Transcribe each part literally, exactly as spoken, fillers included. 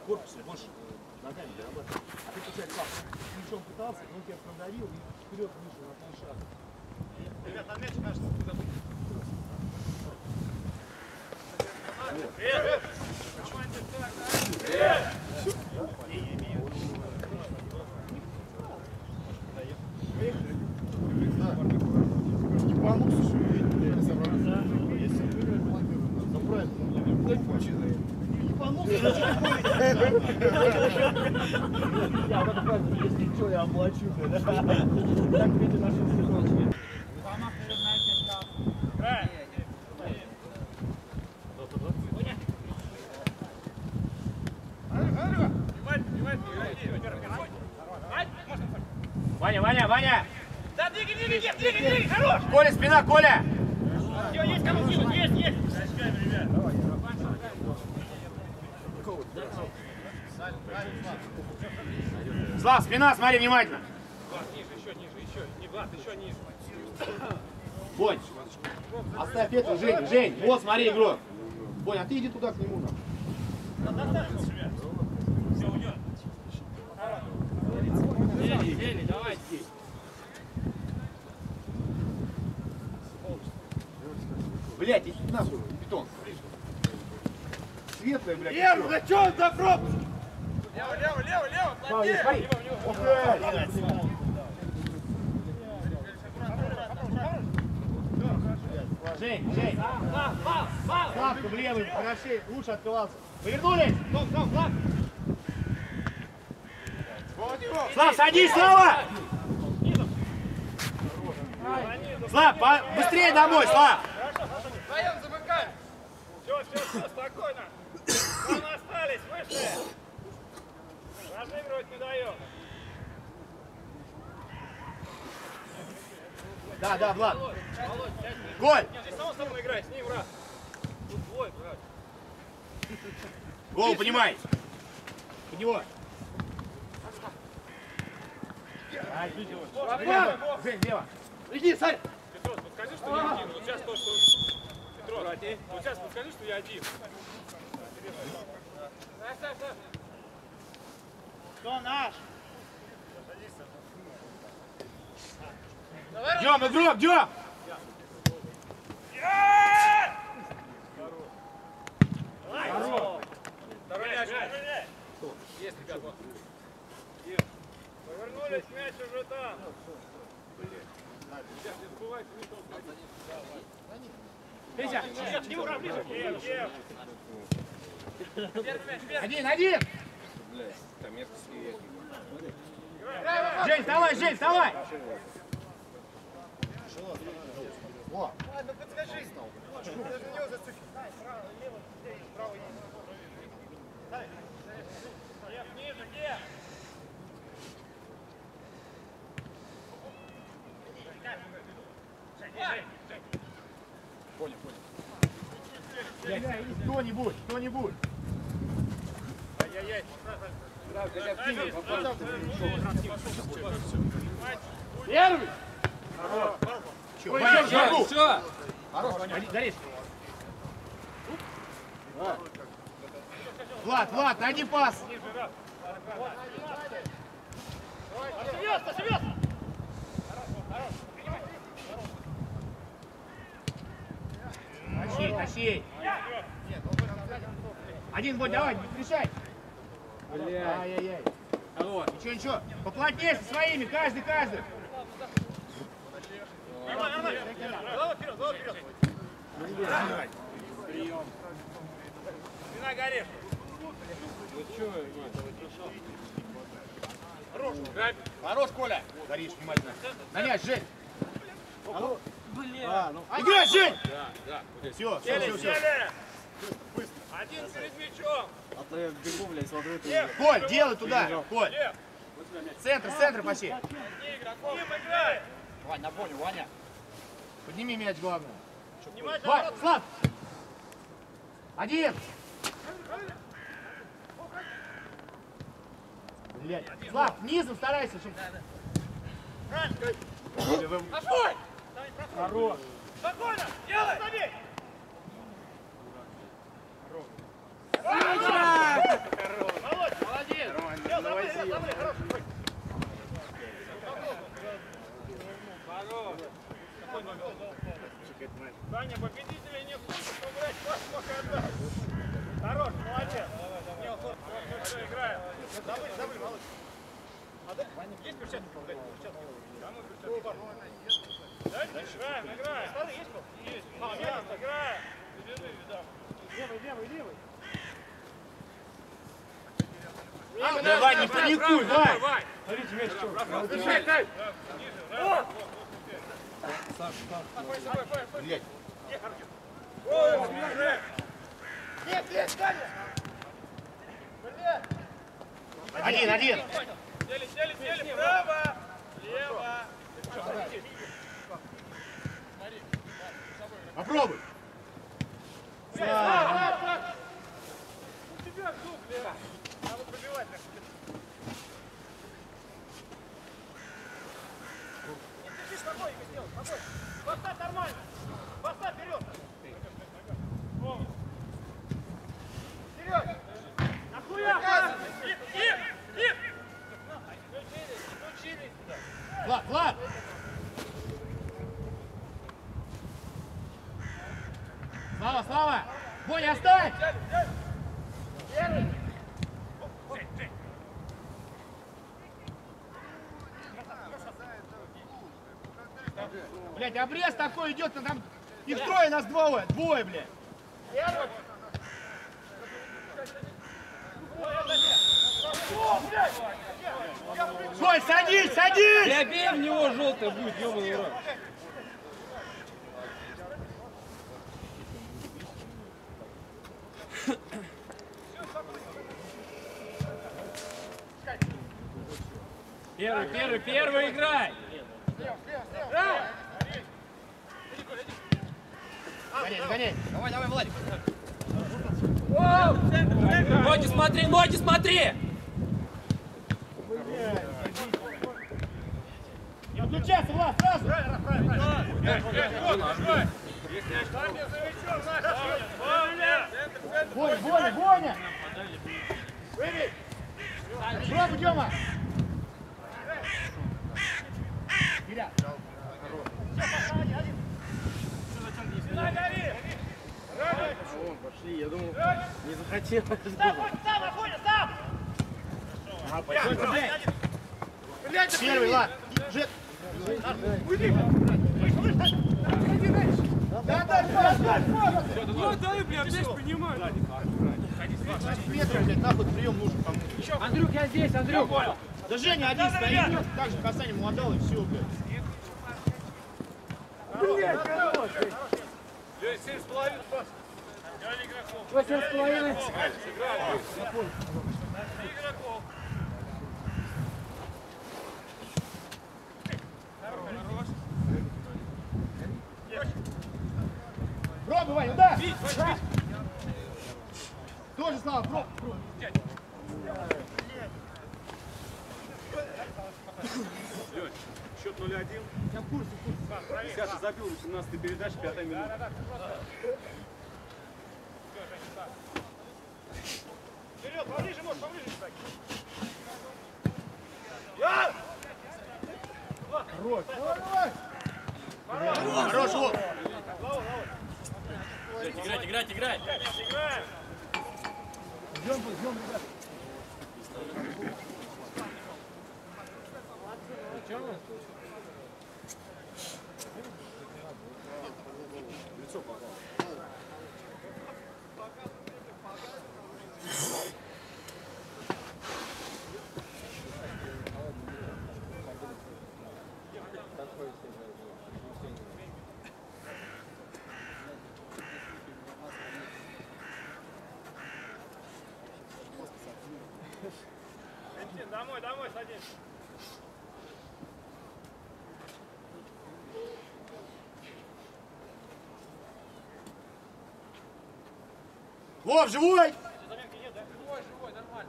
корпусом больше ногами дорабатывать. А ты, получается, плечом пытался, но он тебя продавил и вперед вышел на полшага. Ребят, на мяч, кажется, куда будет. Я вот правильно, если что, я оплачу. Так видите наши ситуации. Ваня, Ваня, Ваня! Да, двигай, двигай, двигай, двигай, хорош! Коля, спина, Коля! Все, есть кому кинуть, есть, есть! Слав, спина, смотри внимательно! Влад, ниже, еще ниже, еще, не Влад, еще ниже. Бонь, оставь это, Жень, Жень, вот смотри, игрок. Бонь, а ты иди туда к нему. Все, уйдет. Дели, дели, давайте. Блять, иди нахуй, бетон. Светлая, блядь. Лево, да что за пропуск? Лево, лево, лево, лево, плотнее. Смотри, смотри. Жень, Жень. Славка в левый, хорошей, лучше открывался. Повернулись. Слав, садись, Слава! Слав, по... быстрее домой, Слав! Вдвоем замыкаем. Все, все, все, спокойно. Там остались, вышли. Разыгрывать не даем. Да, да, Влад. Голь! Здесь само собой играй, с ним раз. Тут двое, брат. Голову поднимай. Под него. Жень, лево. Иди, Сань! Петрос, подскажи, что я один. Вот сейчас то, что... Петрос, вот сейчас подскажи, что я один. Кто наш? Дем, игрок, Дем! Второй мяч. Есть, ребят, вот. Повернулись, мяч уже там. Сейчас не забывайте, не толкайте. Петя! К нему, Ра, ближе. Кев, Кев. Первый мяч, первый. Один, один! Жень, вставай, Жень, вставай! О! Ну подскажи. Даже на него зацепи. Право, лево, здесь, право есть. Кев, ниже, Кев. Понял, понял. Кто-нибудь, кто-нибудь. Ай-яй-яй. Первый! Хорош. Все! Хорош, Горишь! Влад, Влад, найди пас! Ошибёт, ошибёт! Тащи, тащи! Один, вот, давай, не решай! Ай-яй-яй! Ничего, ничего! Поплотнее со своими, каждый, каждый! Нормально, нормально! Голова вперед, голова вперед! Прием! Спина горит! Хорош! Хорош, Коля! Горишь, внимательно! На мяч, Жень! Блин! Играй, Жень! Да, да. Все, все, Сели, все, все! сели! Один перед мячом! А то я бегу, блядь, смотрю, ты... Лев! Коль, делай туда! Коль! Лев! Центр, центр почти! Одни игроков! Им играй! Вань, на Боню, Ваня! Подними мяч, главное! Внимательно! Вань, Слав! Один! Блядь. Слав, низом старайся, чтобы... Пошой! Хорош! Спокойно! Делай! Забей! Молодец! Саня, победителя не хочешь убрать, пас пока отдай. Хорош, молодец. Неохотно. Хорошо, играем. Забыли, забыли, малыш. А да? Есть перчатки? Перчатки. Кому перчатки? Дальше играем, играем. Стады есть? Есть. А, есть, играем. Левый, левый, левый. Давай, не паникуй, Вань! Смотрите, мяч что? Держи, дай! О! Блядь. О, нет, нет, Саня! Блядь! Один, один. Дели, дели, дели, право! Лево! Попробуй. У тебя зуб, Лева! Надо пробивать. Держи спокойненько сделай, спокойно. Поставь нормально. Поставь вперед. Вперед. Нахуя? Ир, Ир, Ир. Включились сюда. Влад, Влад. Слава, Слава. Боня, оставь. Первый. Блядь, обрез такой идет, там их трое, нас двое, двое, блядь. Первый. О, блядь! Соль, садись, садись! Я бей в него, желтая будет, ёбаный урод. Первый, первый, первый играй! Гоняй, гоняй. Давай, давай, Владик. Ноги смотри, ноги смотри! Не выключайся, Влад, сразу! Боня, Боня, Боня! Пробуй, Дема! Вперед! Пошли, я думал, не захотел. Сам, сам, Афоня, сам! Первый, Влад! Же... Уйди! Да, дай, дай, дай! Ну дай, блядь, здесь принимай. Метров, блядь, нахуй прием нужен кому-то. Андрюк, я здесь, Андрюк. Да Женя один стоит, так же касание ему отдал и все, блядь. семь с половиной пас. игроков. восемь с половиной. игроков. Пробуй, Ваня, удар! Да. Тоже, Слава, пробуй. Лёнь, счет ноль один. Я в курсе, в курсе. Десятый забил, восемнадцатая передача, пятая минута. Вперед, поближе, можешь, поближе, кстати. Я! Хорош. Давай, давай. Хорош, вот. Играть, играть, играть. Играем. Ждем, ждем, ребята. Лицо попало. Домой, домой, садись. Вов, живой! Заметки нет, да? Живой, живой, нормально.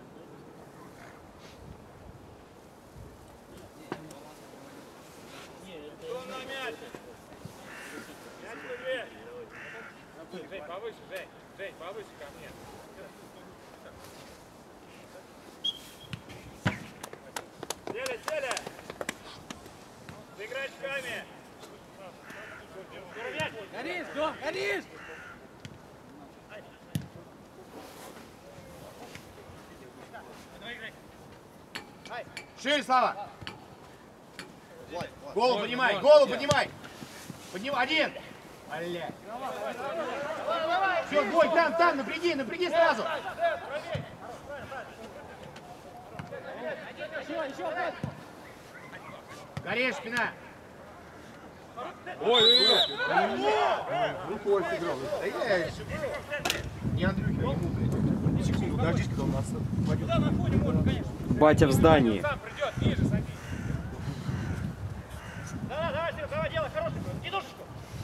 Кто на мясе? Мяч быстрее. Жень, повыше, Жень. Жень, повыше ко мне. Сели, сели. С игрочками. Мяч. Шире, Слава. Голову поднимай, голову поднимай. Поднимай, один. Блядь. Все, бой, там, там, напряги, напряги сразу. Горишь, спина. Ой, ой, ой. Рукой сыграл. Да я не Андрюхи, а ему, блядь. Секунду, дождись, когда он нас пойдет. Батя в здании. Сам придет, ниже садись. Давай, давай, Серег, давай, делай хороший. Дедушечку.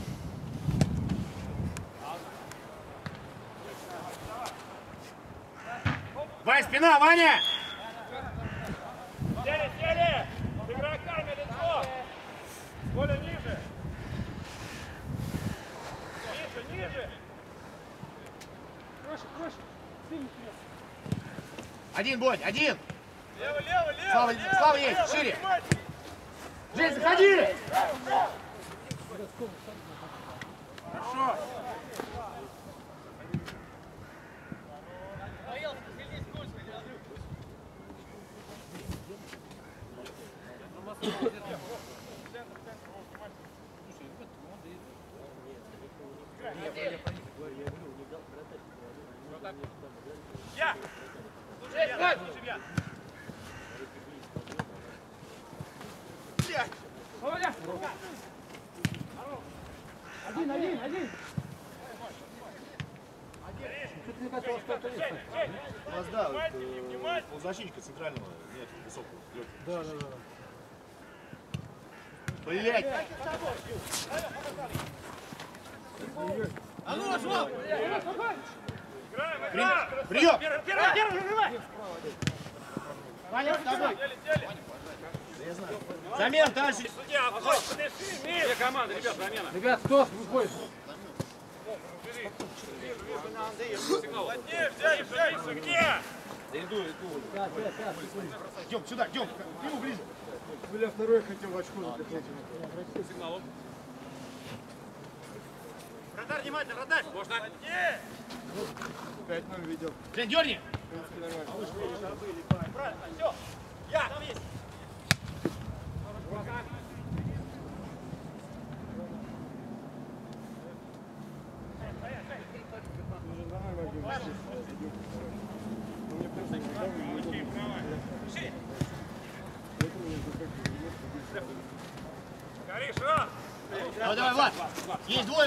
Вань, спина, Ваня! Сели, сели! С игроками лицо! Коля, ниже! Ниже, ниже! Проще, проще. Один, Бодь, один! Лево, лево, лево! Слава, лево, Слава лево, есть, шире! внимательно. Жень, заходи! Хорошо! Я! Слушай, я! Слушай, я! Володя! Один, один, один. У нас, да, вот, Внимательнее, э, внимательнее. полузащитника центрального нет высокого. Да, да, да. Блять! А ну, Жвал! Играем, играем! Прием! Первый, первый, первый, закрывай! Ваня, с тобой! Сели, сели! Замена, дальше! Судья, обход, подыши, мир! Две команды, ребят, замена. Ребят, кто выходит? Плотнее взяли, взяли, где? Идем сюда, идем! К нему ближе! Бля, второй хотел в очко запихнуть. Сигналом. Радар, внимательно, радар! Можно? Плотнее! пять ноль видел. Жень, дерни! Правильно, все! Я, там есть! Горишь, раз! Давай, давай, Влад! Есть двое!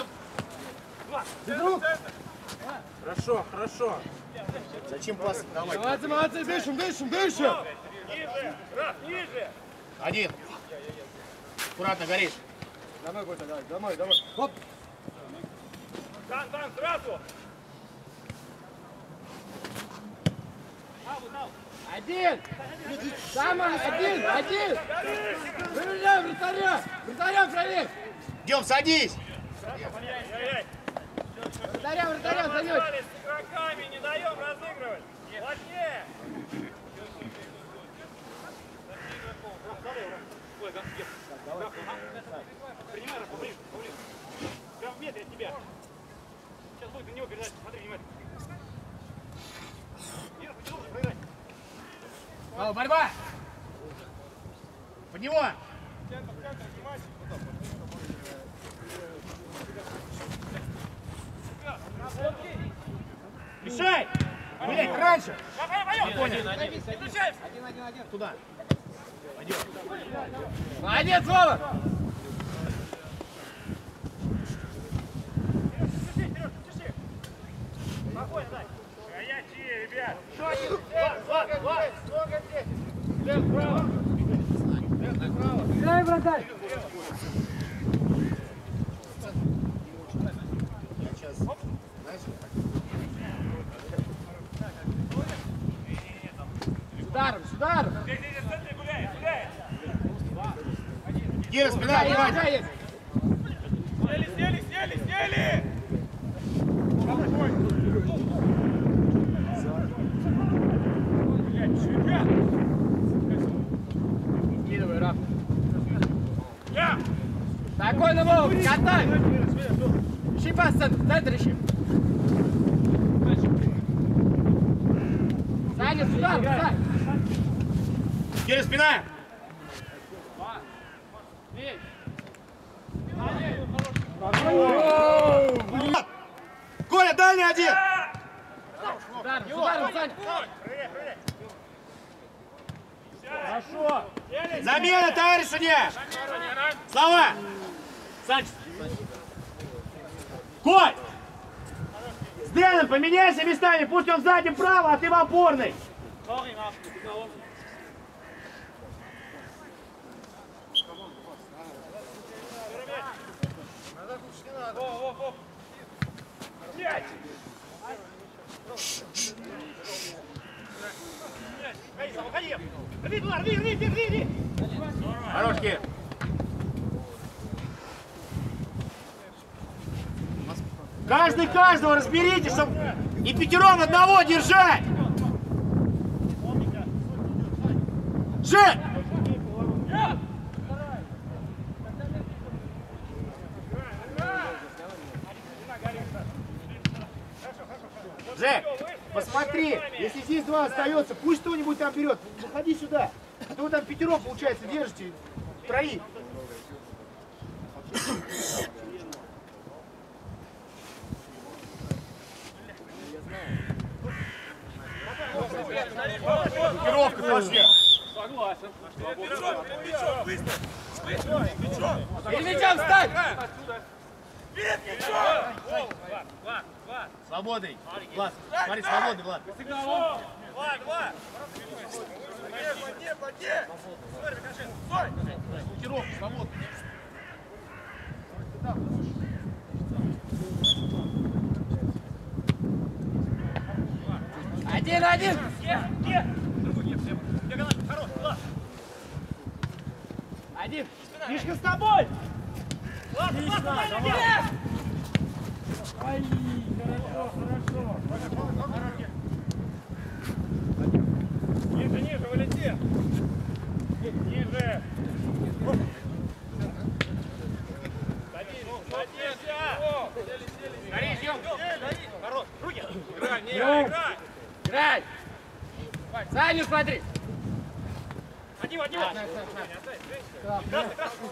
Хорошо, хорошо. Зачем пас давай? Молодцы, молодцы, дышим, дышим, дышим! Ниже! Раз, ниже! Один! Аккуратно, горишь! Домой, Котя, давай, домой, домой. Хоп! Дан, дан, сразу! Аву, дал! Один! Самый, один, один! Проверяем вратаря! Вратаря проверь! Идем, садись! Ай-яй-яй! Вратаря, вратаря, зовете! Разобрались с игроками, не даем разыгрывать! Плотнее! Принимай руку, ближе, поближе. Прям в метре от тебя. Сейчас будет на него передать, смотри внимательно. Ира, потянул, проиграй. Слава, борьба! Под него! Центр, центр, внимательно. Решай! Блять, раньше! Давай, пойдем! Понял. Не включаемся! Туда! Пойдем! Молодец, Вова! Тиши, Сереж, тиши! Спокойно, дай! Горячие, ребят! Влад, Влад! Много здесь! Лев, право! Лев, право! Дай, вратарь! Сейчас, знаешь, Ударом, с ударом! Здесь, здесь, в центре гуляет, гуляет! Кира, спина, Да, есть, да, внимание! есть! Сели, сели, сели, сели! Блядь, ребят! Скидывай, Раф. Я! Спокойно, Вова, катай! Ищи пас в центр, в центр ищи! Саня, сюда, Сань! Кира, спина! Коля, дальний один! Удар, удар, Сань! Хорошо. Замена, товарищ судья! Слова! Санчес! Коль! С Дэном поменяйся местами, пусть он сзади право, а ты в опорной! Рви, туда, рви, рви, рви, рви! Хорош, Кир! Каждый каждого разберите, чтобы и пятером одного держать! Жек! Жек, посмотри, если здесь два остается, пусть кто-нибудь там берет. Выходи сюда. А то вы там пятером, получается, держите. Троих. Блокировка пошли. Согласен. Перед мячом встань! Свободный. Влад, смотри, свободный, Влад. Влад, Влад! Поди, поди! Стой, Рикошет, стой! Блокировка, свободный. Один, один! Хорош, Влад! Один! Мишка с тобой! Влад, Влад, Влад, Влад! Ай, хорошо, хорошо. Ниже, ниже, вылети! Ниже! Садись, садись! Гори, съем! Хорош, руки! Играй, не играй, играй! Играй! Саню смотри! Один, один! Красный, красный!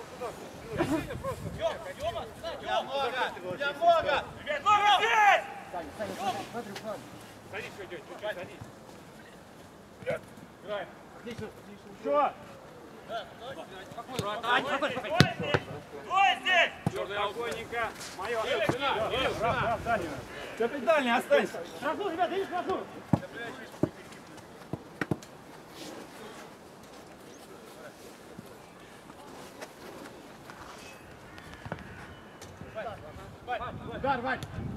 Дёма, Дёма! Дёма, много! Ребят, много здесь! Садись, чуть-чуть, чуть-чуть, садись. Играй. Что? Ань, стой здесь! Стой здесь! Черный спокойненько. Моё! Илюш, Ты опять дальний, останься. прошу, ребят, видишь, прошу! Удар, Вань!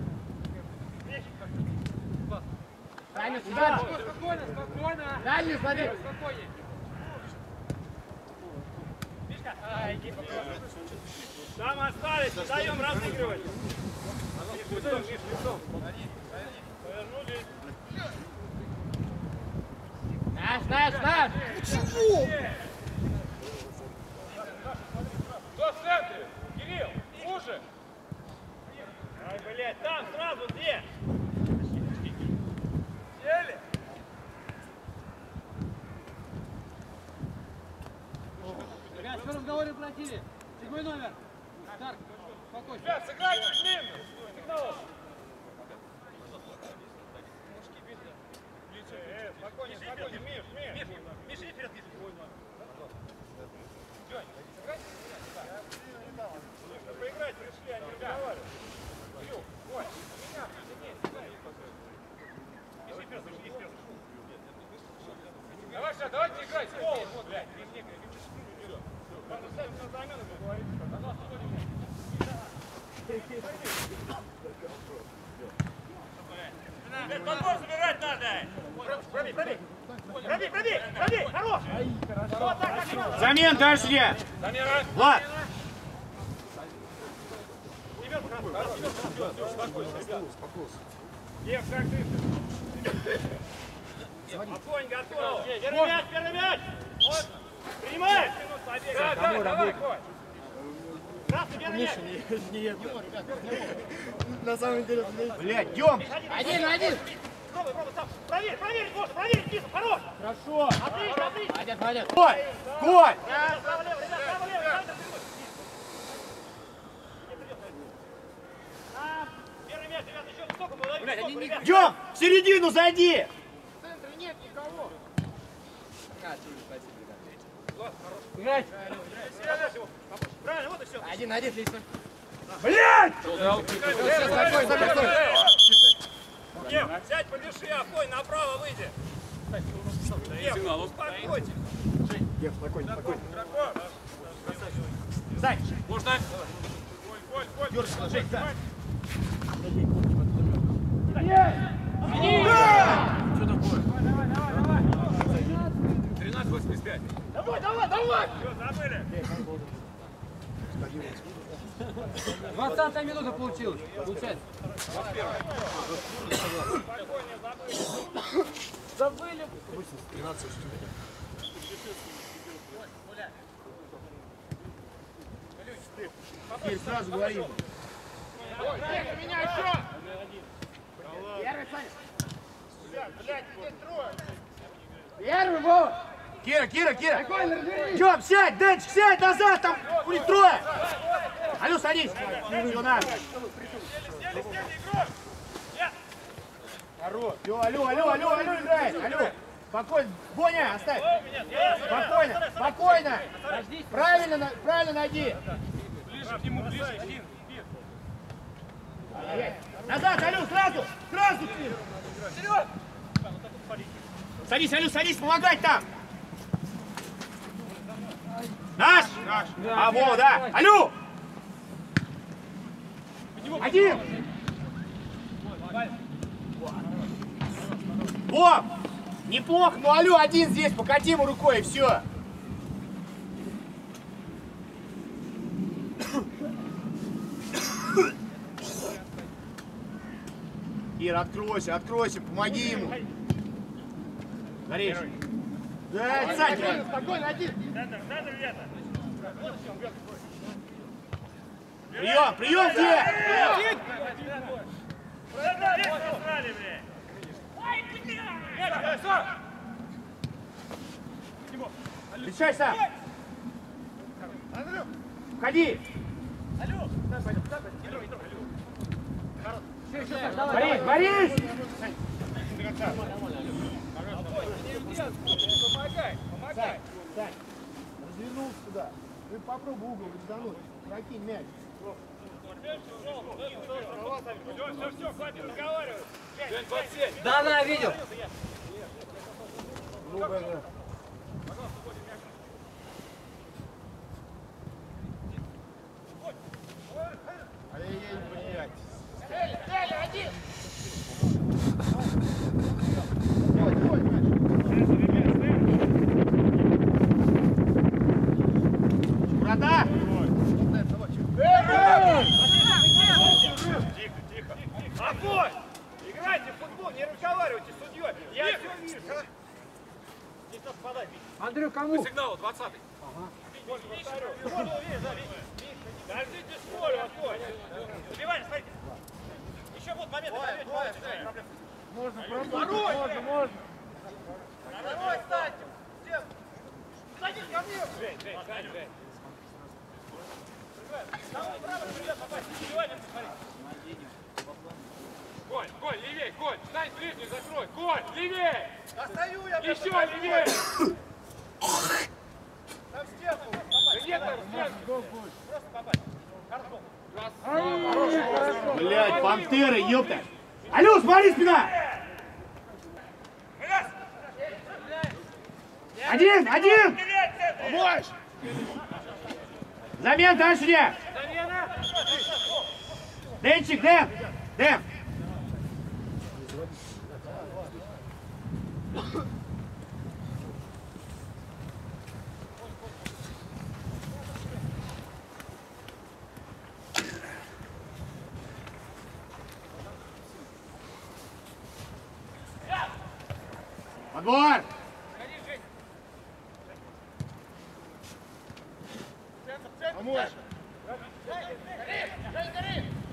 Саня, удар! Спокойно, спокойно. Дальний, смотри! Спокойнее. Там остались, не даем разыгрывать. Лицом, Миш, лицом. Повернулись. Наш, наш, наш! Кто в центре? Кирилл, уже. Ай, блядь, там сразу где? Сели? Ребят, что разговоры платили? Седьмой номер. Старк, спокойно. Ребят, сыграйте длинно. Сигнал. Э, спокойнее, спокойнее. Миш, Миш. Миш, иди вперед, Миш. Жень, сыграйте. Поиграть пришли, они разговаривают. Ю, Коль, меня сильнее, сыграй. Миш, иди вперед, Миш, иди вперед. Давай, сейчас, давайте играть. Вот, блядь, не играй. Надо ставить на замену, говорить. Подбор забирать надо! Проби, проби! Проби, проби! Проби! Хорош! Вот так, как надо! Замен, товарищ судья! Замера! Влад! Ребят, хорошо! Успокойся, ребят! Ев, как ты? Огонь готов! Первый мяч, первый мяч! Принимай! Давай, давай, Коль! Красный, первый мяч! На самом деле, блядь, Дем! Один, один! Пробуй, пробуй, сам! Проверь, проверь, Гоша, проверь! Проверь, Никита, хорош! Хорошо. Отлично, отлично! Молодец, молодец. Коль, Коль. Ребят, право, лево, ребят, право, лево, Александр, А, первый мяч, ребят, еще высоко, молодец, Блядь, высоко, они не- ребят. Идем, в середину зайди. Играть. Правильно, вот и все. Один на один, отлично. Блядь! Ем, сядь, подыши, Афой, направо выйди. Ем, успокойся. Сань, Можно? Ёршина, Жень, да. тринадцать восемьдесят пять. Давай, давай, давай! Все, забыли. двадцатая минута получилась. Получается. Забыли. Теперь сразу говорим. Меня еще! Первый, Саня. Блядь, здесь трое. Первый, Вова. Кира, Кира, Кира. Идем, сядь, Денчик, сядь назад, там у них трое. Алло, садись. Все, надо. Сели, сели, игрок! Алло, алло, алло, алло, алло, играет. Алло. Спокойно. Боня, оставь. Спокойно, спокойно. Правильно, на- правильно найди. Ближе к нему, ближе, Дин. Назад, алло, сразу, сразу. Вперед. Садись, алло, садись, помогать там. Наш. А, Вова, да. Алло. Один. Вов, неплохо, ну алло, один здесь, покати ему рукой и все. Ира, откройся, откройся, помоги ему. Горишь. Да, Саня. Спокойно, один. Надо, надо, ребята. Прием, прием где? Да, весь насрали, блядь. Решай сам. Входи. Борис, Борис! Помогай, помогай. Сань, развернулся туда. Ты попробуй угол развернуть. Прокинь мяч. Все, все, все, хватит разговаривать. Да, да, видел. Грубая, да. Ай-яй-яй, блядь. Эли, Эли, один. Давай, давай, мяч. Борода! Тихо, тихо. Огонь! Играйте в футбол, не разговаривайте с судьей. Я все вижу. Здесь надо подать. Андрю, кому? Сигнал, двадцатый. Дождитесь в поле, огонь. Забивай, смотрите. Еще вот момент. Можно пробовать, можно, можно. Давай, встаньте. Садись ко мне. Жень, Жень, Жень, Жень. Самый правый придет попасть. Забивай, смотри. Коль, Коль, левей, Коль, встань ближний, закрой. Коль, левей! Достаю я. Еще левей! Там в стенку. Да нет, там стенку. Просто попасть. Блядь, пантеры, ёпта. Алло, смотри, спина! Один, один! Помочь! Замен дальше не! Денчик, Дэн! Дэн! Подбор! Помочь!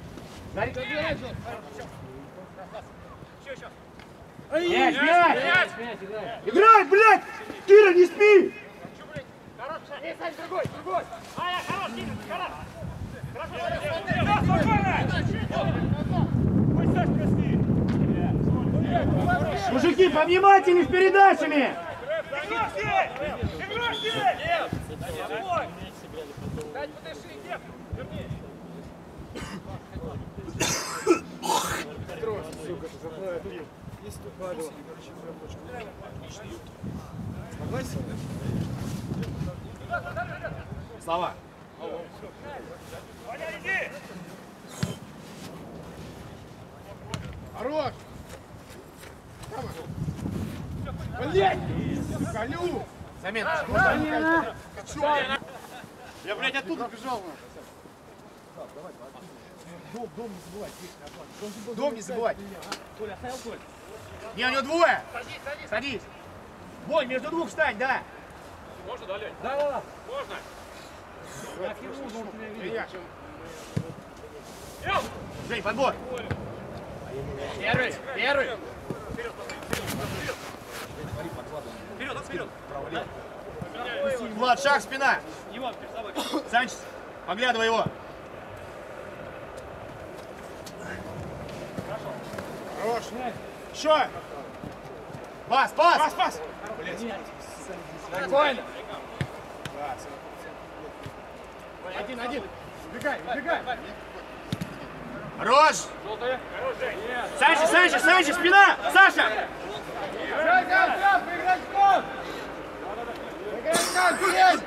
Гори- Еще, еще. Мяч, мяч! Мяч, мяч, играй. Играй, блядь! Кира, не спи! Хорош, Сань, Сань, другой, другой. Ай, хорош, Кира, хорош. Хорошо, спокойно. Пусть Саш прости. Мужики, повнимательней с передачами! Игрок здесь! Игрок здесь! Нет! Стой! Дать подыши, нет! Верни! Слова. Ваня, иди! Хорош! Блять! Колю! Замена. Я, блядь, оттуда бежал. Дом, дом не забывай. Дом не забывай. Коля, оставил Коль? Не, у него двое. Садись, садись! Садись. Бой, между двух встань, да. Можно, да, Лень? Да, да, да. Можно? Я фирму, он тебя видит. Жень, подбор. Первый, первый. Вперед, вперед! Влад, шаг, спина. Иван, перед собой. Санчес, поглядывай его. Хорош! Еще. Пас, пас. Пас, пас! Спокойно. Один, один! Убегай, убегай! Хорош. Желтая. Санчес, Санчес, Санчес, спина. Саша. Играй, играй, играй, поиграй в кон! Играй в кон, есть!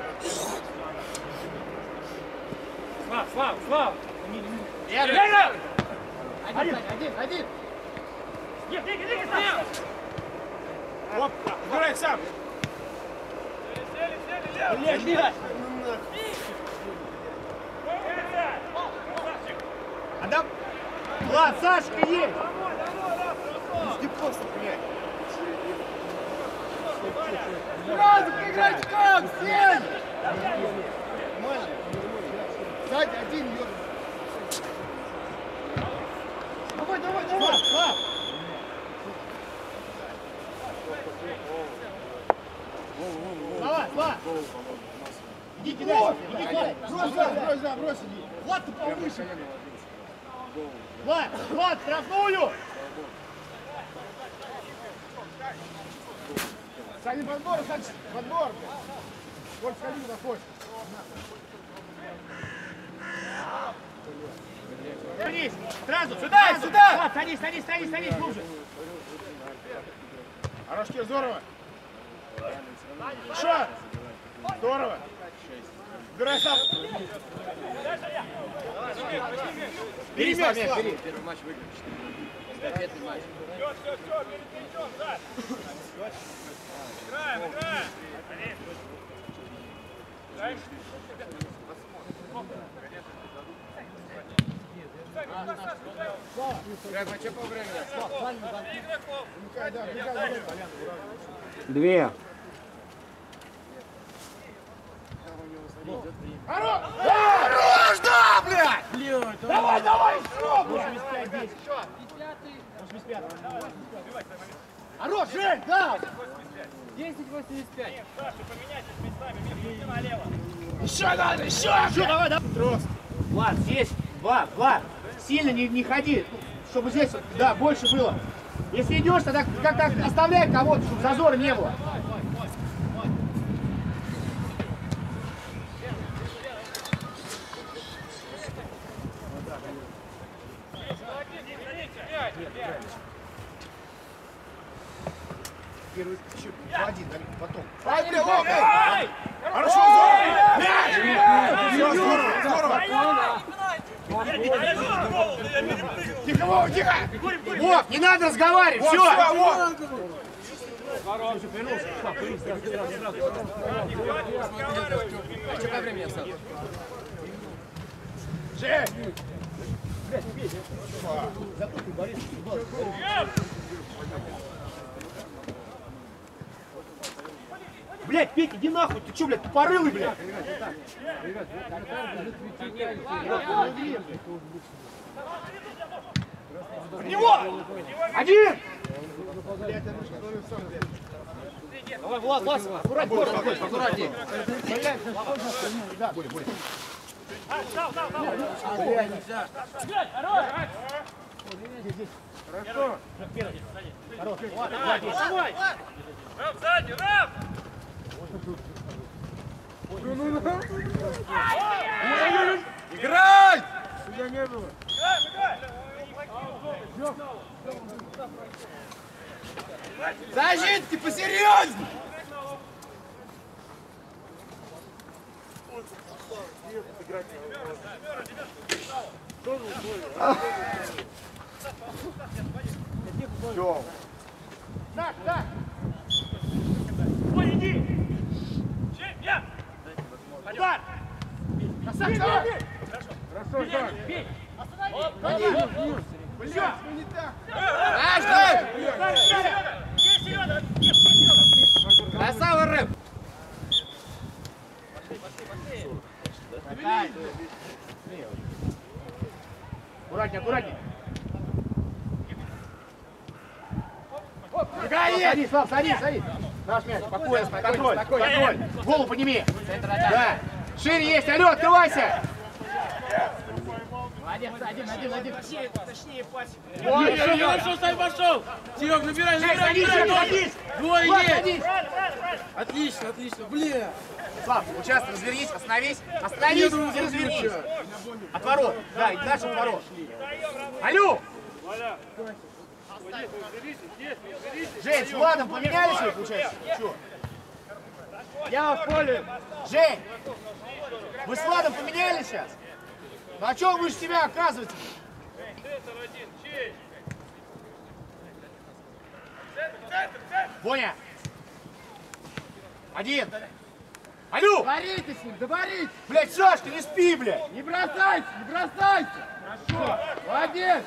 Слав, Слав, Слав. Первый. Один, один, один! Нет, двигай, двигай, сам! Оп, убирай сам! Сели, сели, сели, лев! Отдам. Влад, Сашка есть. Иди просто, блядь! Сразу поиграть в кон! Семь! Нормально. Сзади один, Юр. Давай, давай, давай! Слав. Слава, Слава. Иди кидай, иди кидай. Брось, брось, брось, да, брось, иди. Влад, ты повыше. Влад, Влад, штрафную. Сани, подбор, Сани, подбор. Вот сходи, находишь. Садись, сразу. Сюда, сразу. сюда. Влад, садись, садись, садись, садись, глубже. Хорош, Кир, здорово. Шо? Здорово. Убирай сам. Бери, Слав, мяч, бери. Все, все, все, перед мячом, Саш! Играем, играем! Дай. Две. Хорош! Хорош, да, блядь! Давай, давай, еще, блядь! Хорош, Жень, да! десять восемьдесят пять. Саша, поменяйтесь местами, Миша, иди налево. Еще надо, еще! Еще, давай, давай. Трос. Влад, здесь, Влад, Влад, сильно не, не ходи, чтобы здесь, да, больше было. Если идешь, тогда как-то оставляй кого-то, чтобы зазора не было. Первый, чуть, один, потом. Ай! Хорошо, здорово! Мяч! Все, здорово, здорово! Тихо, Вова, тихо! Вот, не надо разговаривать, Вот, все. все, вот! Жень! Блядь, Петя, иди нахуй, ты че, блядь, тупорылый, блядь? В него! Один! Давай, Влад, Влад, аккуратнее, аккуратнее. Да, более, более. Хорошо. Хорош. Влад, Влад, есть. Давай. Раб сзади, Раб! Играй! Играем, играем! Защитники, посерьезней! Все. Так, так. Ой, иди! Чей, я! Удар! Красавчик, давай. Хорошо, Жан! Бей! Все, не так. Наш, дай! Есть, Серега! Есть, есть, Серега! Красава, Рэп! Аккуратнее, аккуратнее. Играй! Садись, Слав, садись, садись. Наш мяч, спокойно, контроль, контроль. Голову подними. Да. Шире есть, алло, открывайся. Один, один, один, один. Точнее, пасик. Пошел, пошел, Сань, пошел. Серег, набирай, Жень, набирай, садись, набирай. Жень, садись. Двое Влад, есть. садись. Отлично, отлично. Блин. Слав, участок, развернись, остановись. Остановись и развернись. Отворот. Да, и дальше отворот. Алло. Жень, с Владом поменялись вы, получается? Чё? Я в поле. Жень, вы с Владом поменялись сейчас? Ну а чё вы же себя оказываете? Центр один, чей? Боня. Один. Алло. Боритесь с ним, договоритесь. Блядь, Сашка, не спи, блядь. Не бросайте, не бросайте. Хорошо. Молодец.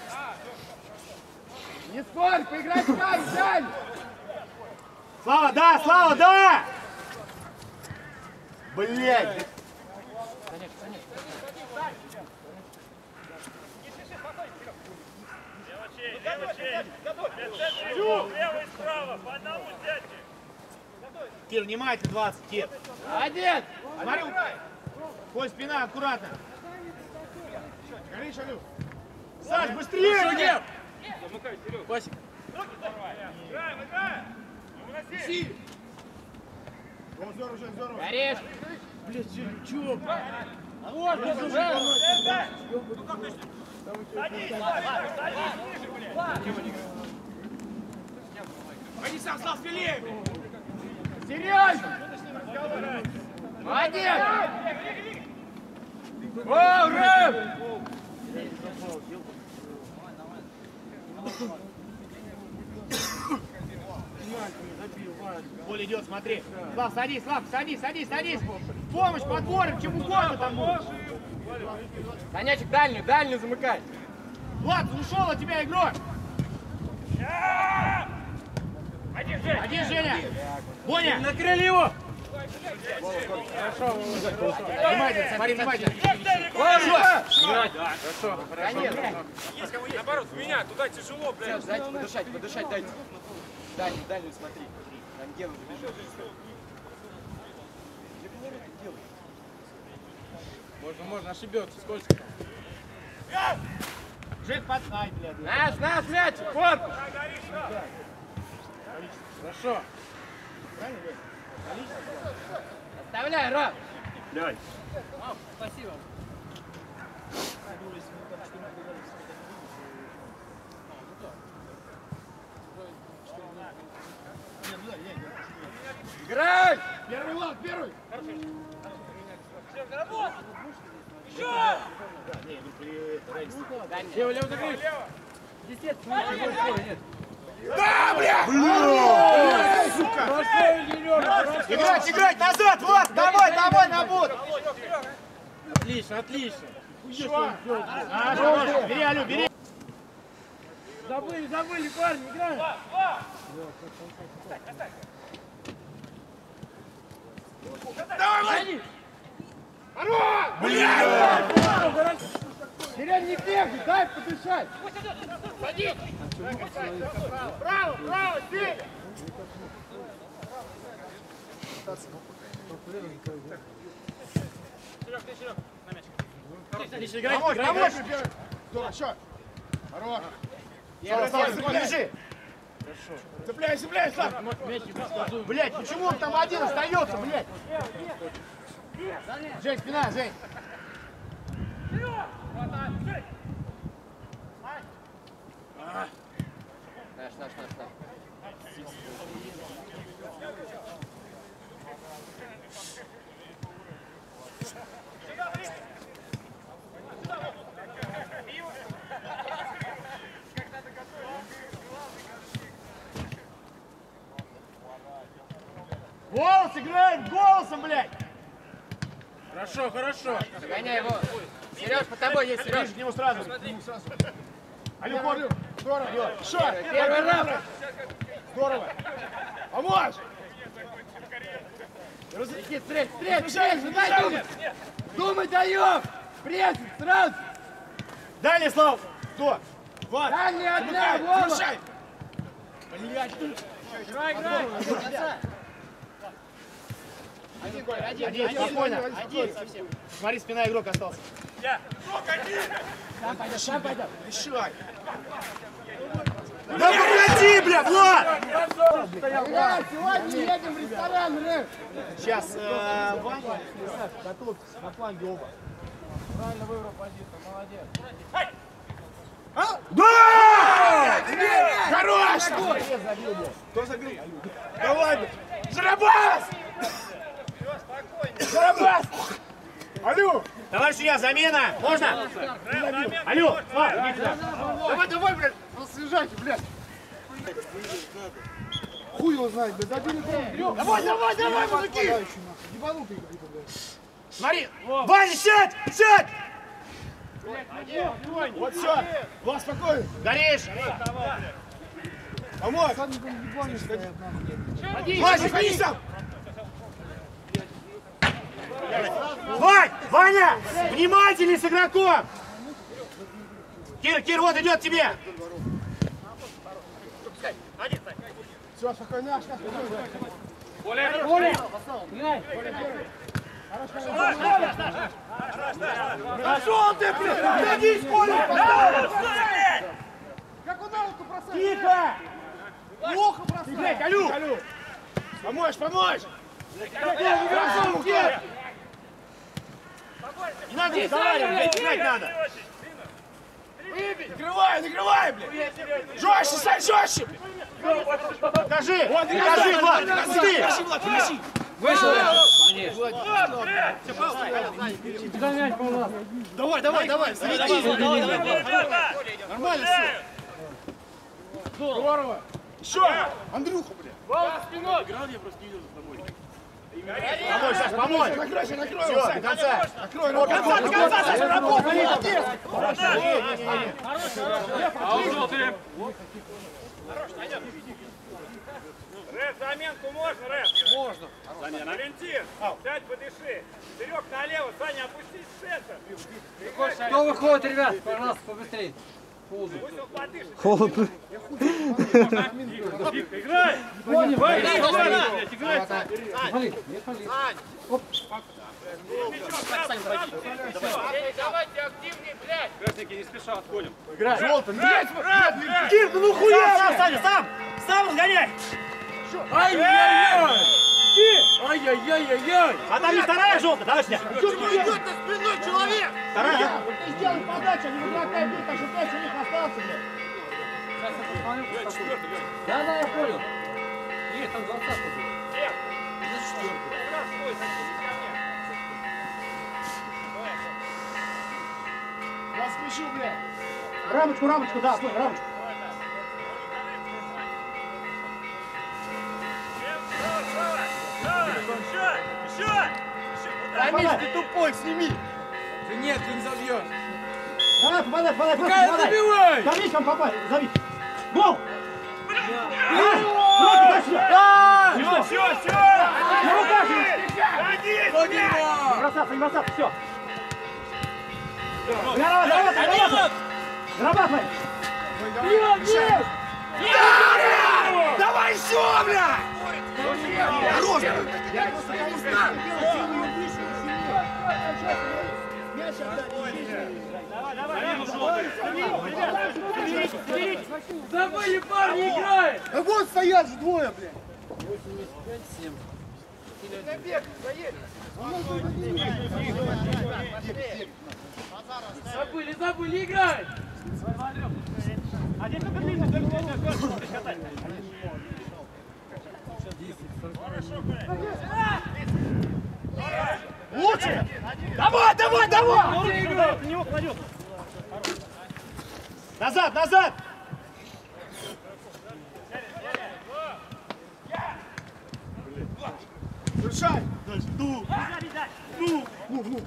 Не спорь, поиграй в кайф, Жень. Слава, да, Слава, да! Блядь. Лево чей, лево чей. Лево и справа, по одному сядьте. Кир, внимательно, двадцать, Кир. Молодец. Смотрю. Коль, спина, аккуратно. Горишь, Алю. Саш, быстрее! блядь! Пасик. Играем, играем. Выноси. О, здорово, Жень, здорово. Горишь. Блядь, Жень, чё? А вот, Жень. Садись, Славик, садись, ниже, блядь. Пойди сам, Слав, смелее! Серьезно. Молодец. О, Рэп! Поле идет, смотри. Слав, садись, Слав, садись, садись, садись. Помощь, подбором, чем угодно там будет. Конячек дальнюю, дальнюю замыкай. Влад, ушел от тебя игрок. Один, Жень. Один, Женя. Боня. Накрыли его. Внимательно, смотри, внимательно. Хорошо. Наоборот, в меня, туда тяжело, блядь. Дайте подышать, подышать дайте. Дальнюю, дальнюю смотри. Там Гена забежит. Можно, можно, ошибется, скользко. Жек, под... Ай, блядь. Наш, наш мяч, корпус. Хорошо. Оставляй, Раб. Блядь. Спасибо. Играй! Первый, Влад, первый! Лево, лево, закрыть. Здесь нет. Да, бля! Сука! Играть, играть, назад, Влад! Домой, домой, на бут! Отлично, отлично. А, хорошо, бери, Алю, бери! Забыли, забыли, парни, играем. Давай, Влад! Бля! Серега, не бегай, дай подышать. Садись. Право, право, Серега. Серег, ты, Серег, на мяч. Помочь, помочь. Здорово, счет. Хорош. Слава, Слава, лежи. Цепляй, цепляй, Слава. Блядь, почему он там один остается, блядь? Жень, спина, Жень. Наш, наш, наш, наш. Голос играет, голосом, блядь. Хорошо, хорошо. Гоняй его. Сереж, под тобой есть, Сереж. К нему сразу. К нему сразу. Алёха, здорово. Шаг. Первый раунд. Здорово. Помочь. Разрики, стрель, стрель, стрель, дай думать. Думай, даем. Пресс, сразу. Далее, Слав. Кто? Вот. Дальний одна, Вова. Блядь. Играй, играй. Один, Коля, один. Один, спокойно. Один. Смотри, спина, игрок остался. Я. Сам пойдешь, сам пойдешь. Решай. Да погоди, бля, Влад! Бля, сегодня едем в ресторан, Рэм. Сейчас, э, Ваня, готовьтесь, на фланге оба. Правильно выбрал позицию, молодец. А? Да! Хорош! Кто забил? Давай, бля. Жарабас! Жарабас! Алло! Товарищ судья, замена! Можно? Алло! Слав, иди сюда. Давай, давай, блядь! Освежайте, блядь! Хуй его знает, блядь! Забили гол! Давай, давай, давай, мужики! Ебанутый, блядь! Смотри! Ваня, сядь! Сядь! Вот все! Влад, спокойно! Горишь! Помог! Ваня, ходи сам! Вань! Ваня! Внимательней с игроком! Кир, Кир, вот идет тебе! Все, спокойно, наш, наш, Коля, Коля! Играй! Пошел ты, блядь! Садись, Коля! Как он ауку бросает? Тихо! Плохо бросает! Блядь, Алю! Помочь, помочь! Не надо разговаривать, блядь, играть надо! Накрывай, накрывай, блядь! Жестче, стань жестче! Покажи! Покажи, Влад! Покажи, Влад, покажи! Вышел! Давай, давай, давай! Залети! Давай, давай! Нормально все! Здорово! Еще! Андрюха, блядь! Вова, спиной! Помочь, Саш, помочь! Накрой, накрой! Все, до конца! Накрой, до конца, до конца, Саша, работай! Молодец! Рэп, заменку можно, Рэп? Можно. Валентин, сядь, подыши. Серег, налево, Саня, опустись в центр. Кто выходит, ребят? Пожалуйста, побыстрее. Пусть он подышит. Холодно. Играй! Играй! Играй! Смотри, не пали. Давайте активнее, блядь! Красники, не спеша отходим. Желтый, блядь! Кир, ну хуя! Сам, Саня, сам! Сам разгоняй! Ай-яй-яй! Ай-яй-яй-яй-яй! А там не вторая желтая, давай сняй! Что идет на спиной человек? Вторая? Ты сделай подачу, они в игрока бить, так что пять у них остался, блядь! Сейчас я посмотрю. Да, да, я понял. Есть, там двадцатка будет. Вас смещу, блядь! Рамочку, рамочку, да, стой, рамочку! Еще! Еще! Ты тупой, сними! Да нет, ты не забьешь. Давай, попадай, попадай, просто Какая попадай! забивай! Забей, кому попасть, забей! Гол! Все, все, все! Не бросаться, не бросаться, все! Зарабатывай! Давай еще, блядь! Хорош! Забыли, парни, играет! Да вот стоят же двое, блядь! Забыли, забыли, играет! Один только длинный, только длинный, катай. Лучше! Давай, давай, давай! На него кладет. Назад, назад! Решай! Ну! Ну! Ну!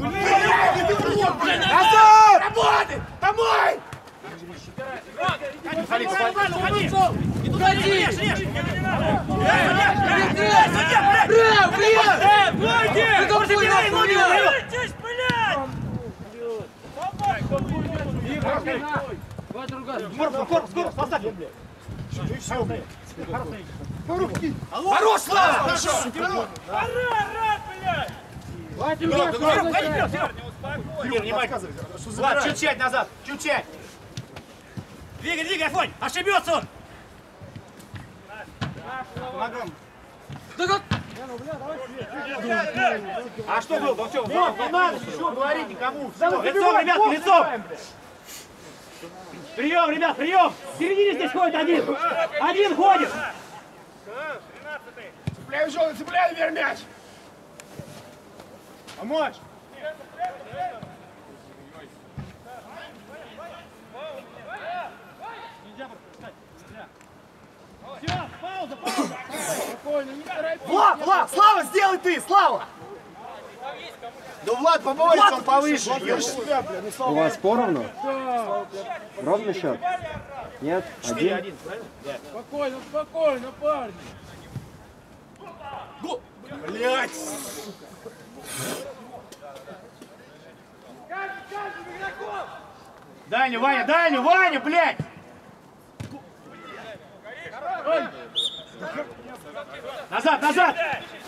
Назад! Работай! Домой! Уходи, уходи. Уходи! Корпус, корпус, корпус, поставь, блядь! Хорош, Слава! Хорошо! Юр, внимательно! Влад, чуть-чуть назад, чуть-чуть! Двигай, двигай, Афонь! Ошибется он! Да как? А что было? Ну что, вот, не надо, что говорить никому! Лицом, ребятки, лицом! Прием, ребят, прием! В середине здесь ходит один! Один ходит! Цепляй, Жёлы, цепляй, вверх мяч! Помочь! Все, пауза, пауза! Спокойно, не торопись! Влад, Влад, Слава, сделай ты, Слава! Ну, Влад, поборется, он повыше. У вас поровну? Ровный счет? Нет? Один? Спокойно, спокойно, парни! Блять! Дальний, Ваня, дальний, Ваня, блядь! Назад, назад!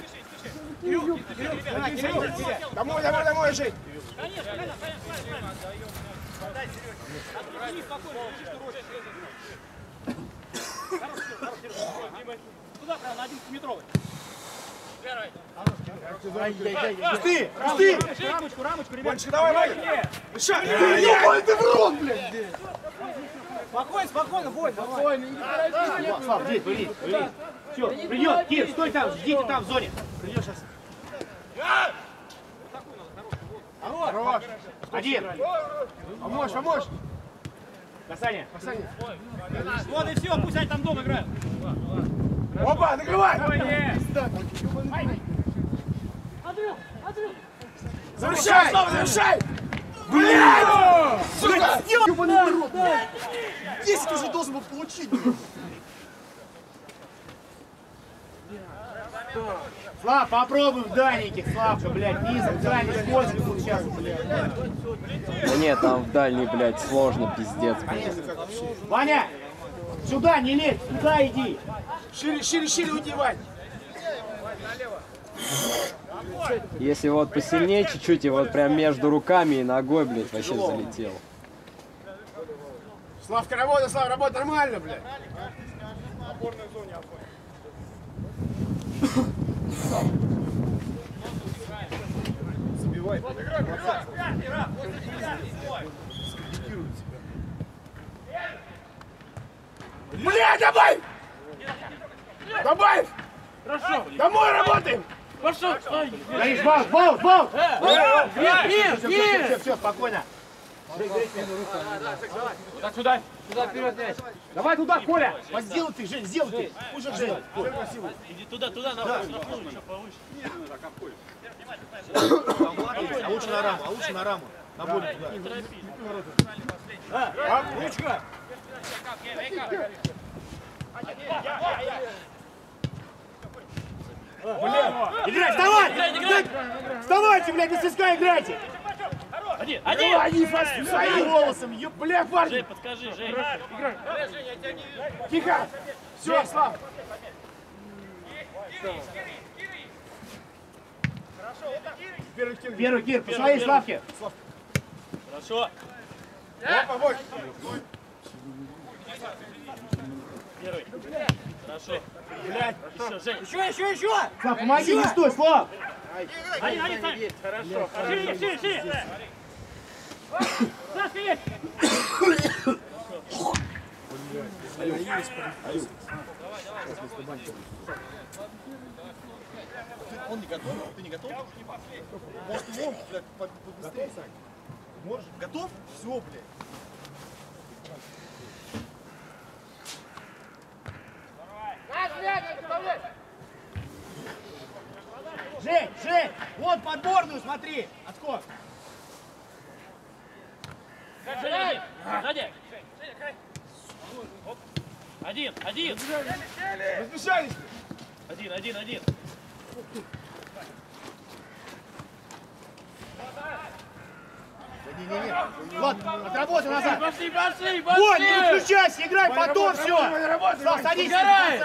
Домой, домой, домой, Жень! Туда, на одиннадцатиметровый. Пусты, пусты! Рамочку, рамочку, ребят. Ванечка, давай, Ваня! Решай! Ебать, ты в рот, блядь! Спокойно, спокойно, Воль, Спокойно, не торопись! Слав, здесь, блин, блин. Все, придет, Кир, стой там, ждите там в зоне. Придет сейчас. Хорош! Один. Помочь, помочь! Касание. Касание! Вот и все, пусть они там дома играют. Опа, накрывай! Завершай! Завершай! Блядь! Сука! Ёбаный рот! Десять уже должен был получить! Слав, попробуй в дальниках, Славка, блядь, низом, дальний скользкий тут сейчас, блядь. Да нет, там в дальний, блядь, сложно, пиздец. Ваня, сюда не лезь, сюда иди. Шире, шире, шире уйди, Вань! Если вот посильнее чуть-чуть, и вот прям между руками и ногой, блядь, вообще залетел. Славка, работа, Слава, работа нормально, блядь! Забивай. Блядь, добавь! Добавь! Хорошо. Домой работаем! Пошел. Стой. Горишь, бал, бал, бал. Нет, нет, Все, нет. все, все, спокойно. Так, сюда. Сюда, вперед, мяч. Давай туда, Коля. Вот сделай ты, Жень, сделай ты. Уже сделай. Иди туда, туда, на пол, на пол, еще повыше. А лучше на раму, а лучше на раму. На более туда. А, ручка! Играй, вставай! Вставайте, блядь, на свистка играйте! Один, один! Они своим голосом, ё, бля, парни! Жень, подскажи, Жень. Играй, Жень, я тебя не вижу. Тихо! Все, Слав! Первый кир, Первый кир, по своей Славке! Хорошо. Опа, вот! Первый. Хорошо. Блядь! Еще, Жень. Еще, еще, еще! Слав, помоги, не стой, Слав! Один, один, Сань. Хорошо. Шире, шире, шире. Сашка есть. Он не готов? Ты не готов? Может, его, блядь, побыстрее? Можешь? Готов? Все, блядь. Жень, Жень, вон подборную смотри, отскок. Жень, один. Сзади. Один, один. Размешались. Один, один, один. Не-не-не. Вот, отработай назад. Пошли, пошли, Вот, пошли! не выключайся, играй, потом все. Слав, садись. Играй.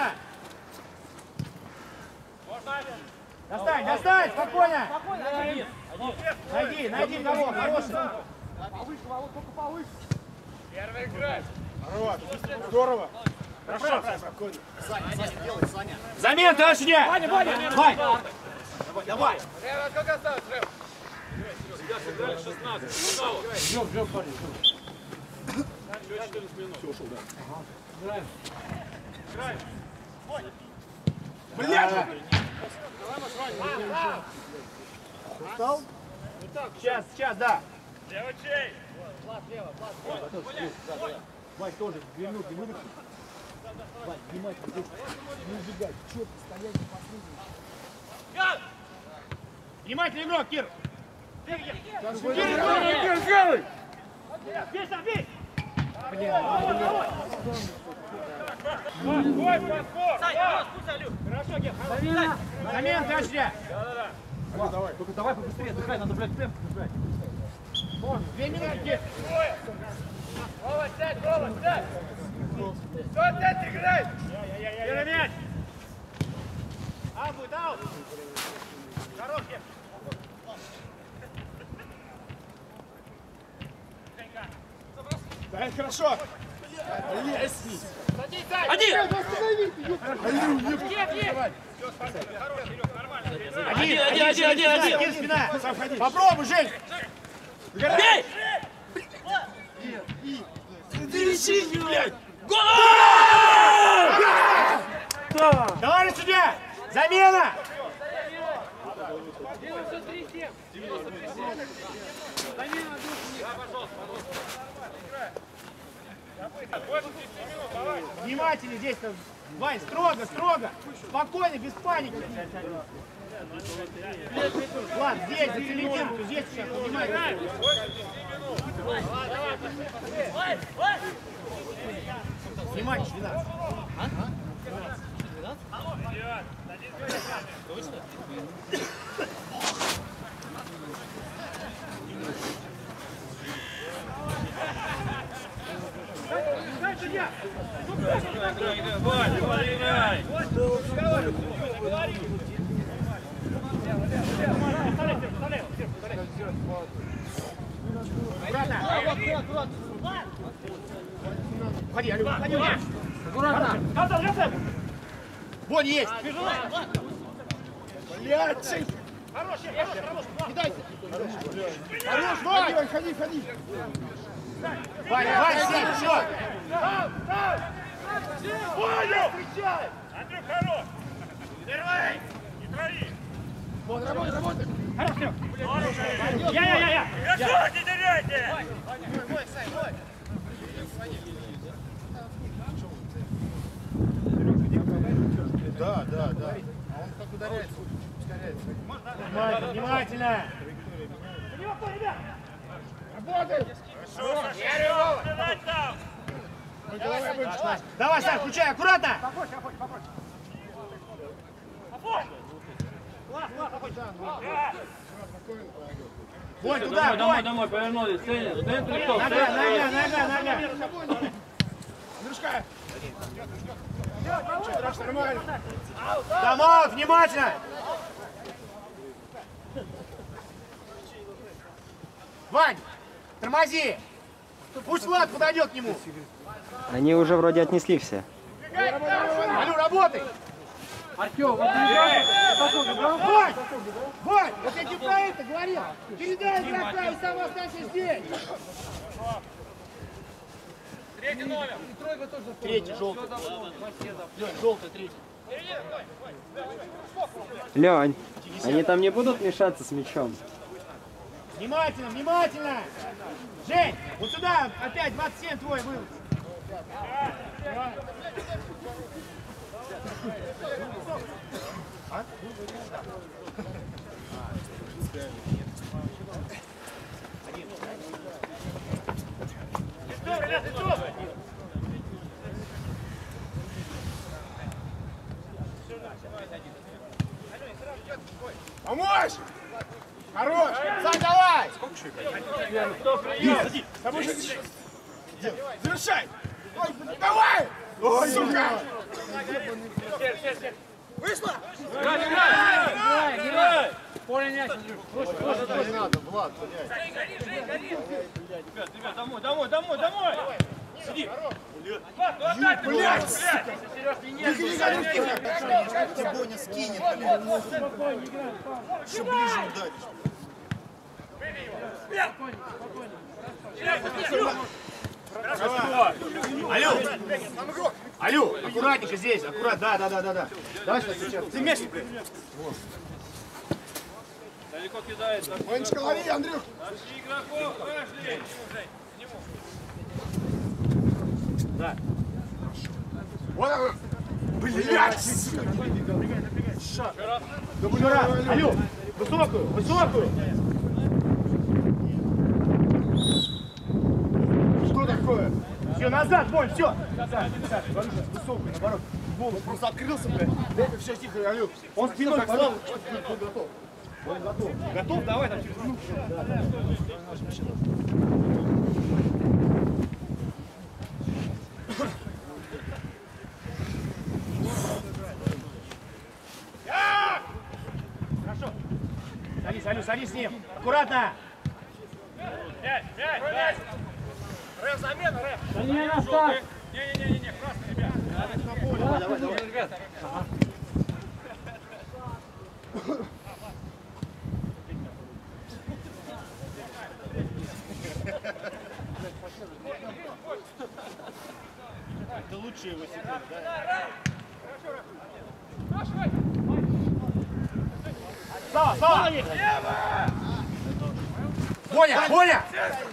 Достань, достань, спокойно. Один, один. Найди, найди кого, хорошего. Здорово. Замена, товарищ судья. Ваня, Ваня. Вань. Давай, давай. Ждем, ждем, парни. Еще четырнадцать минут. Все, ушел, да. Играем. Блядь. Устал? Сейчас, сейчас, да. Девочей. Вань, тоже, две минуты выдохни. Вань, внимательно, здесь не убегай, четко стоять до последнего. Внимательно, игрок, Кир. Кир, Кир, Кир! Бей, сам, бей! Бой, подбор! Хорошо, Ген, Замена, товарищ судья. Только давай побыстрее, отдыхай, надо, блядь, темп держать. Две минутки. Вова, сядь, Вова, сядь! Кто опять играет? Кира, мяч! Аут будет, аут! Хорош, Ген! Да, это хорошо. Один! Один, один, один, один, один. Кир, спина. Попробуй, Жень. Бей! Гол! Товарищ судья, замена. Внимательнее здесь, Вань, строго, строго, спокойно, без паники. Ладно, здесь, за серединку, здесь сейчас, внимательно. Внимание, двенадцать. Уходи, Алёна, уходи, уходи. Аккуратно. Вон есть. Блядь, Хорош, хорош, хорош! не дайте. Хорош, Вань. Ходи, ходи. Ваня, Ваня, сей, все. Андрюх, хорош! Первый! Не трои! Вот, работай, работай. Хорош, Лёх! Я, я, я, я! Хорошо, не теряйте! Да, да, да. А он как ударяется, ускоряется. Внимательно, внимательно. Работай. Давай, Саш, включай, аккуратно. Бой, туда, Домой, бой! домой, домой, повернулись. Центр, центр, стоп, Нога, центр. нога, нога, нога! Андрюшка! Нормально. Тайм-аут, внимательно! Вань, тормози! Пусть Влад подойдет к нему! Они уже вроде отнесли все. Алю, работай! Артем, вот ты Вань! Вань! Вот я тебе про это говорил! Передай игрока и сам останься здесь! Третий номер. Третий, желтый. Лёнь, желтый, третий. Лень, они там не будут мешаться с мячом? Внимательно, внимательно! Жень, вот сюда опять двадцать семь твой был. Помочь! Хорош! Сань, давай! Завершай! Давай! Ой, сука! Вышло! Играй, играй! Играй, играй! Поле мяч, Андрюш. Не надо, Влад, блядь. Ребят, ребят, домой, домой, домой, домой. Сиди. Влад, ну отдать, Блядь, блядь. Тебя Боня скинет, блядь. Еще ближе ударишь. Алю! Алю, аккуратненько здесь, аккурат, да, да, да, да, да. Давай сейчас, сейчас. Ты мяч, блядь. Далеко кидает. Ванечка, лови, Андрюх! Нашли игроков, пошли. Да. Вот он! Блядь! Еще раз. Алю, высокую, высокую. Что такое? Все, назад, Боль, все. Высокую, наоборот. Волос просто открылся, блядь. Все, тихо, Алюк. Он спиной сказал, подал. что готов. Готов? Давай там через минуту. Хорошо. Садись, Алю, садись с ним. Аккуратно. Пять, пять, пять. Рэм, замена, Рэм. Да не на старт. Не-не-не, красный, ребят. Давай, давай, давай, ребят. Это лучшие его секунды, да? Сава, Сава! Боня, Боня!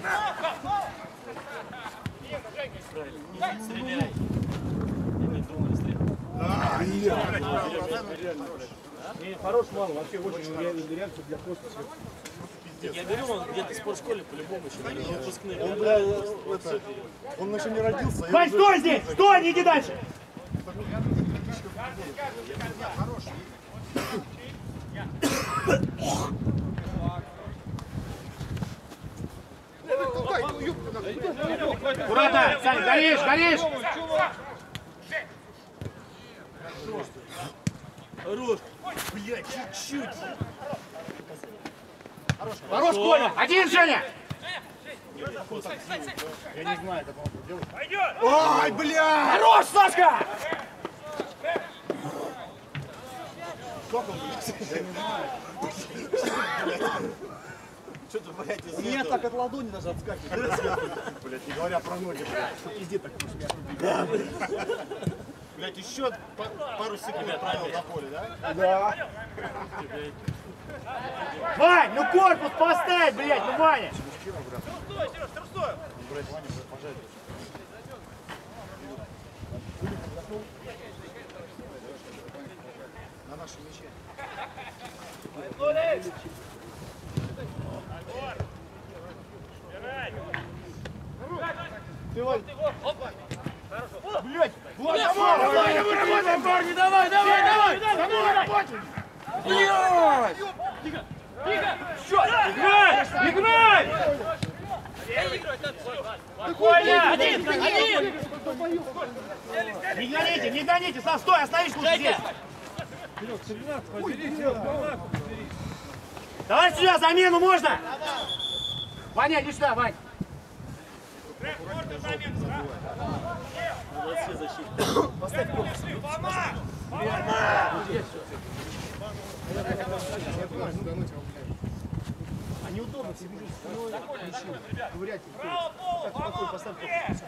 Не, хорош мало, вообще очень реакция для космоса. Я говорю, он где-то в спортшколе по-любому еще на выпускные. Он, бля, это, он еще не родился. и Вань, уже- стой здесь! Стой, не иди дальше! Аккуратно! Саня, горишь, горишь! Хорош. Блядь, чуть-чуть. Хорош, Коля! Один, Женя! Я не знаю, как он это делает. Пойдет. Ой, бля! Хорош, Сашка! Что-то, блядь, из У меня этого. так от ладони даже отскакивает. Блядь, не говоря про ноги, блядь. Что пиздец так смешно. Блядь, еще па- пару секунд правил на поле, да? Да. Вань, ну корпус поставь, блядь, ну Ваня! Трустой, Сереж, трустой. На нашем мяче. Ты, Вань, Блядь! Влад, давай, давай, давай, работаем, парни, давай, давай, давай! Давай, работаем! Блядь! Тихо! Тихо! Играй! Играй! Спокойно! Один! Один! Не гоните, не гоните! Слав, стой, остановись лучше здесь! Давай сюда, замену можно! Ваня, иди сюда, Вань! Поставь корпус. А неудобно все бежит спиной, ковырять. Так, такой поставь корпус.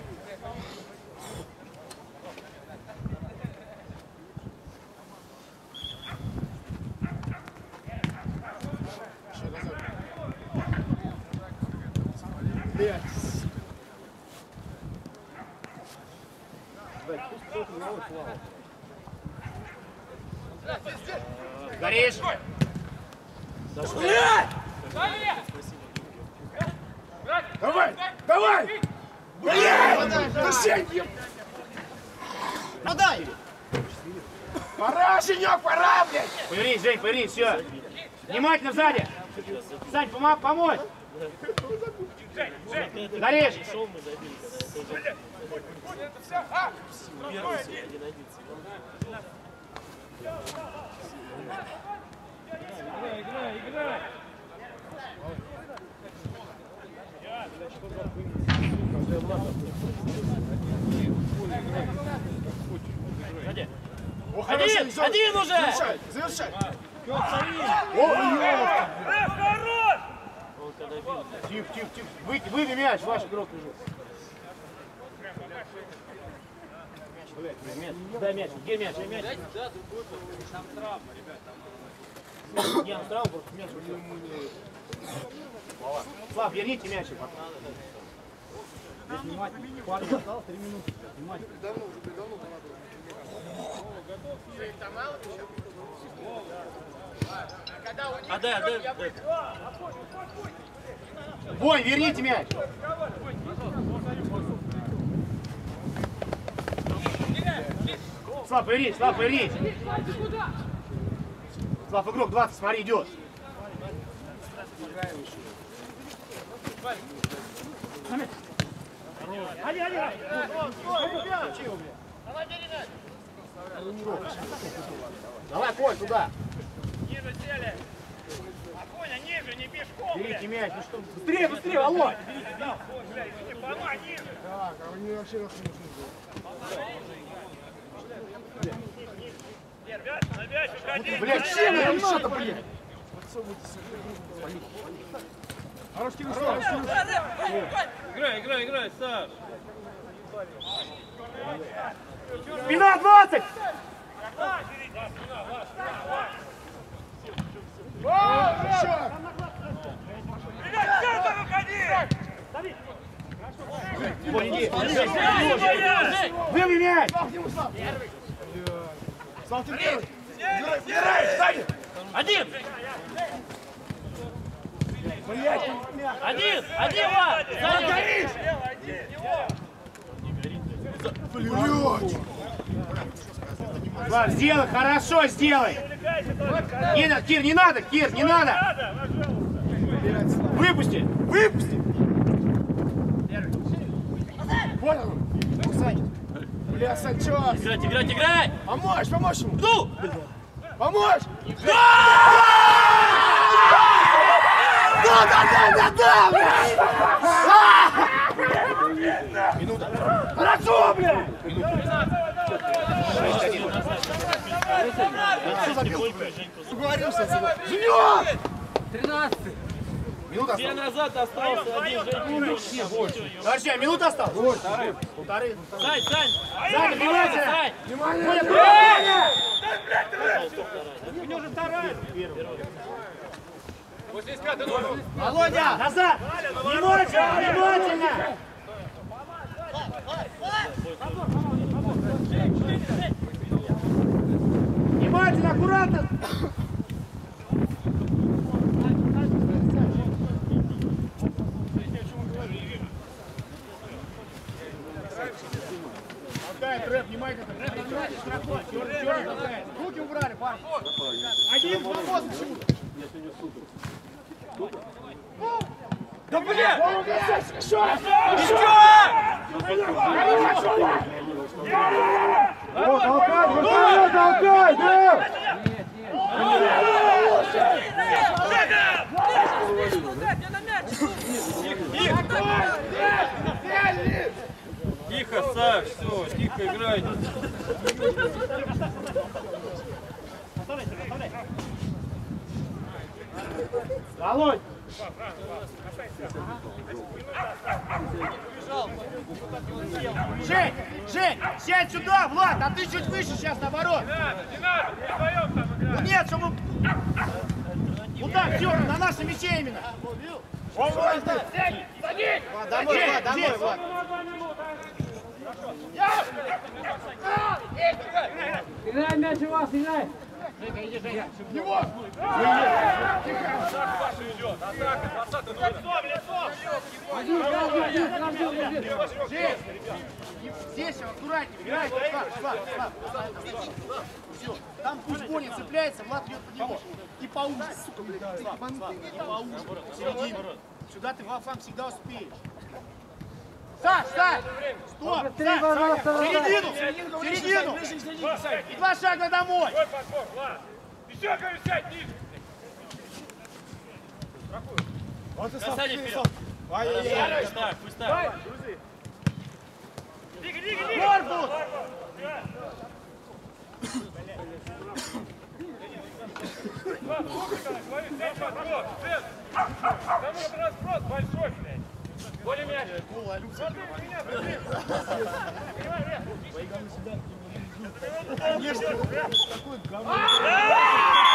Горишь! Давай! Давай! Блядь! Тащи! Подай! Пора, Женек, пора, блядь! Повернись, Жень, повернись, все! Внимательно сзади! Сань, помог, помочь! Горишь! Играй, играй, играй! Один! Один уже! Завершай! Завершай! Тихо, тихо, тихо! Вы, выбей мяч, ваш игрок лежит. Дай мяч, где мяч? Дай мяч. Там травма, ребят. Не, он травма, просто мяч. Слав, верните мяч. Внимательно. Парень осталось три минуты. Внимательно. Давно, уже давно Отдай, отдай, отдай. Бой, верните мяч. Слав, повернись, Слав, повернись. Слав, игрок двадцать, смотри, идет. Один, один. Давай, Коль, туда. Ниже сели. Афоня, ниже, не пешком, блядь. Берите мяч, ну что? Быстрее, быстрее, Володь. Да, блядь, не помогай, ниже. Так, а они вообще нахуй нужны были. Ребят, на мяч уходи. Блядь, чем я еще-то, блядь? Хороший вышел, Играй, играй, играй, Саш. Спина двадцать! Ребят, центр уходи! Выбей мяч! Слав, ты первый! Убирай, сзади! Один! Один! Один, Влад! Блядь! Влад, сделай, хорошо сделай! Кир, Кир, не надо, Кир, не надо! Выпусти! Выпусти! Понял? Сань! Бля, Сань, чё? Играть, играть, играть! Помочь, помочь ему! Ну! Помочь! Да, да, да, да, да, блядь! Минута! Хорошо, блядь! Что забил? Уговорился, Женек! тринадцатый. Минута Две осталась. назад остался один, Женька. Подожди, а минута осталась? Полторы. Полторы. Сань, Сань! Сзади, внимательно! Сань! Внимание! У него же вторая. восемьдесят пятый номер. Володя! Назад! Внимательно! Внимательно! Внимательно, аккуратно! Отдай рэп, внимательно! Руки убрали, парни! Один, свободно! Да блин! Вот, толкай, толкай, толкай, да! Тихо, Саш, все, тихо играй. Володь! Жень, Жень, сядь сюда, Влад, а ты чуть выше сейчас наоборот. Не надо, не надо, мы вдвоем там играем. Ну нет, чтобы... Вот так, все, на нашем мяче именно. Влад, домой, Влад, домой, Влад. Играй мяч у вас, играй! Паша идет, атака, двадцатый номер. Один, сразу, один, сразу, один. Жень, здесь аккуратнее, играй, Влад, Влад, Влад. Все, там пусть Боня цепляется, Влад бьет под него. И поуже, сука, блядь, Влад, Влад, и поуже, в середину. Сюда ты во фланг всегда успеешь. Саш, Саш! Стоп! Саш, пожалуйста, в середину! В середину! И два шага домой! Твой подбор, Влад. Еще, говорю, сядь ниже. Вот и сам. Касание вперед. Ай-яй-яй. Пусть так, пусть так. Корпус! Влад, сколько там, говорит, сядь подбор. Центр. Там этот разброс большой, блядь. Коля мяч. Смотри, меня, смотри. Понимаешь, Ребят? Конечно, такой говно.